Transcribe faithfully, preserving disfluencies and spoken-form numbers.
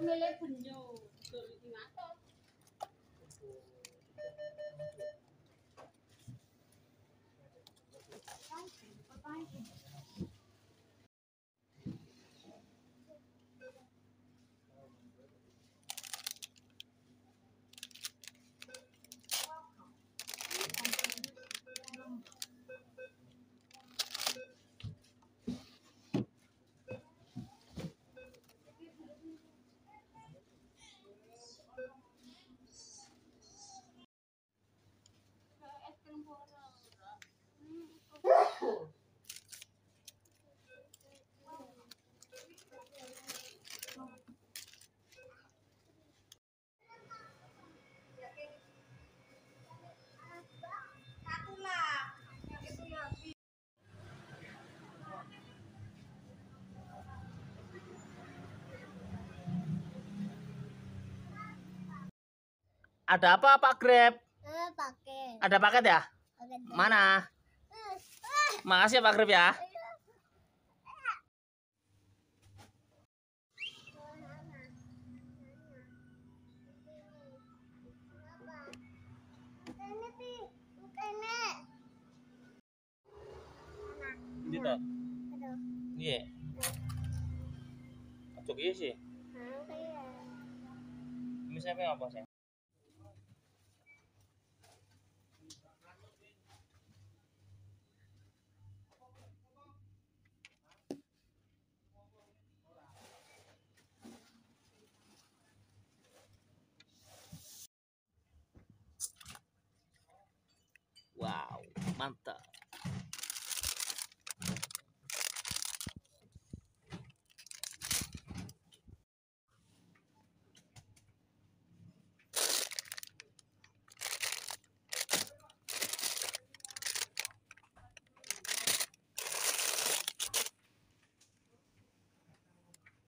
milih benjo dulu iki ngatos. Ada apa Pak Grab? Eh, paket. Ada paket ya? Paket. Mana? Makasih ya Pak Grab ya. Gitu. Iya. Acuk iya sih. Ini siapa apa sih? Wow, mantap.